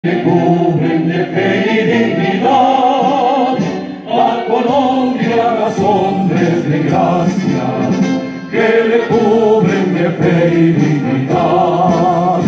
que cubren de fe y dignidad a Colombia, las hombres de gracia que le cubren de fe y dignidad.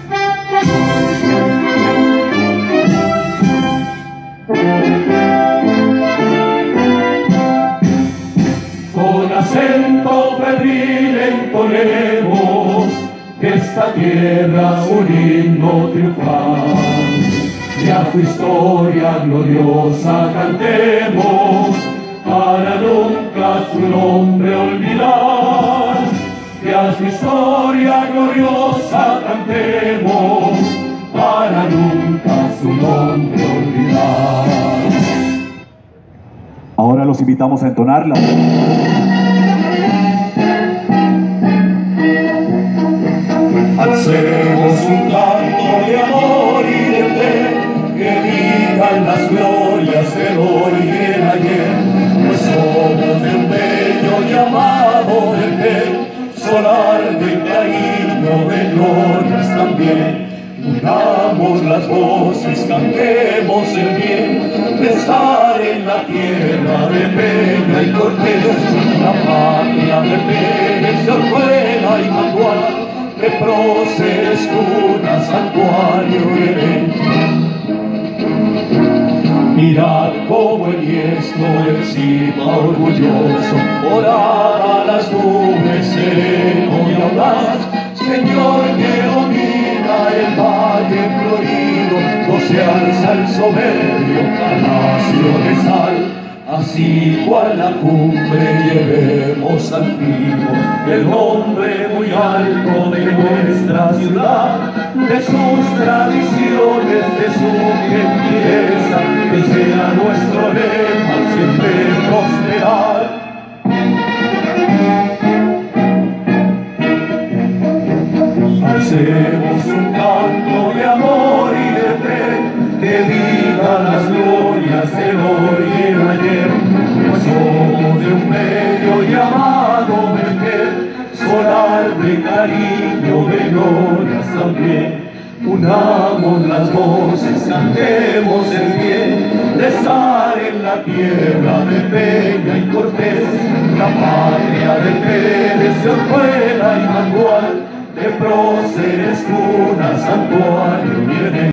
Con acento febril entonemos que esta tierra es un himno triunfal, y a su historia gloriosa cantemos, para nunca su nombre olvidar. Y a su historia gloriosa cantemos, para nunca su nombre olvidar. Ahora los invitamos a entonarla. Alcemos un canto de amor y de fe, que digan las glorias del hoy y del ayer, pues somos de un bello llamado de fe, solar de cariño, de glorias también. Unamos las voces, cantemos el bien de estar en la tierra de Peña y Cortés, la patria de Pérez, de Orjuela y Mangual, de próceres, cuna, santuario y Belén. Mirad cómo enhiesto encima orgulloso, orad a las nubes, sereno y audaz, Señor que domina el valle florido, no se alza el soberbio palacio de sal. Así cual la cumbre llevemos al trigo el nombre muy alto de nuestra ciudad, de sus tradiciones, de su gentileza, que sea nuestro lema siempre prosperar. Hacemos un canto de amor y de fe, que diga las glorias del hoy y el ayer, pues somos de un medio llamado Vergel, solar de cariño, de glorias también. Unamos las voces, cantemos el bien de estar en la tierra de Peña y Cortés, la patria de Pérez, de Orjuela y Mangual, de próceres, cuna, santuario